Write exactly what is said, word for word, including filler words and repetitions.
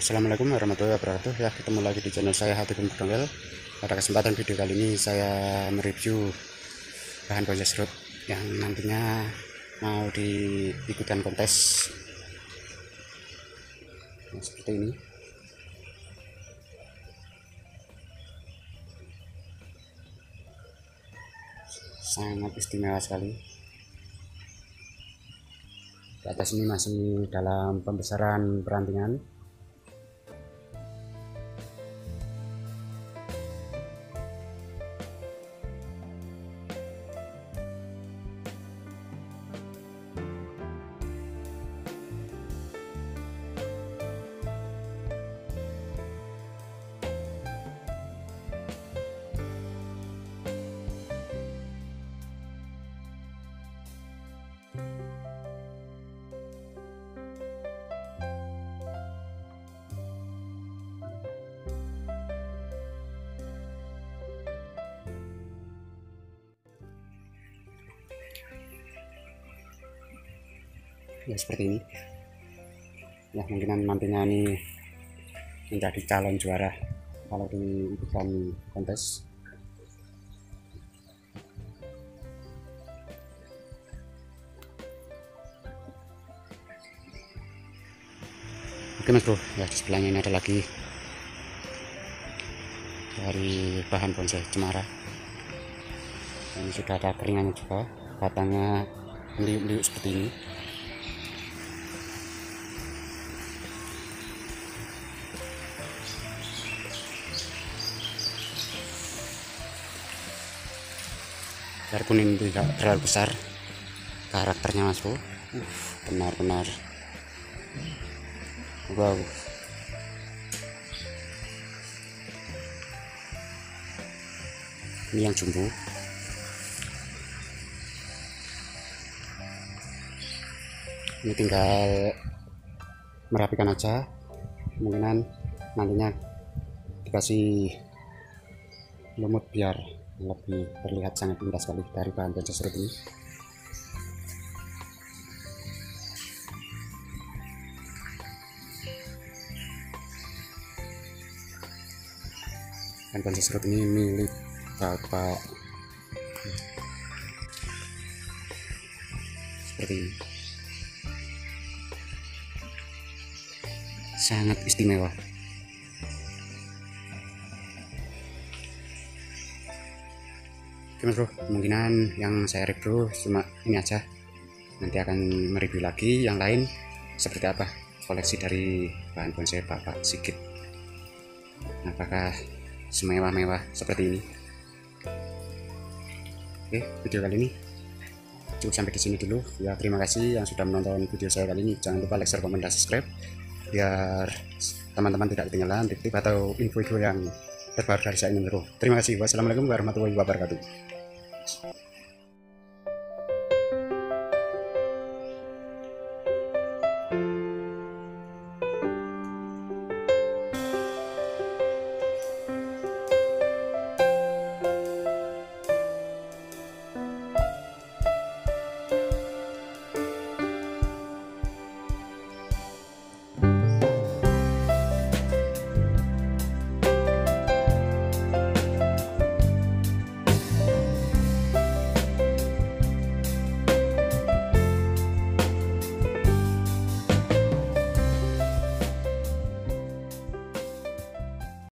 Assalamualaikum warahmatullahi wabarakatuh. Ya, ketemu lagi di channel saya Hati Pun Berdongkel. Pada kesempatan video kali ini saya mereview bahan bonsai serut yang nantinya mau diikutkan kontes. Nah, seperti ini. Sangat istimewa sekali. Di atas ini masih dalam pembesaran perantingan. Ya, seperti ini. Ya, mungkin nantinya ini menjadi calon juara kalau diikutkan kontes. Oke mas bro, ya di sebelahnya ini ada lagi dari bahan bonsai cemara. Ini sudah ada keringannya juga, batangnya meliuk-liuk seperti ini. Biarpun ini tidak terlalu besar karakternya mas bro, benar-benar wow. Ini yang jumbo. Ini tinggal merapikan aja, kemungkinan nantinya dikasih lumut biar lebih terlihat sangat indah sekali dari bahan bonsai serut ini. Bahan bonsai serut ini milik bapak seperti ini, sangat istimewa. Oke bro, kemungkinan yang saya review cuma ini aja. Nanti akan mereview lagi yang lain seperti apa koleksi dari bahan bonsai Bapak Sigit. Apakah semewah-mewah seperti ini? Oke, video kali ini cukup sampai di sini dulu. Ya, terima kasih yang sudah menonton video saya kali ini. Jangan lupa like, share, komen, dan subscribe biar teman-teman tidak ketinggalan tip-tip atau info-info yang terbaru dari saya ini bro. Terima kasih. Wassalamualaikum warahmatullahi wabarakatuh.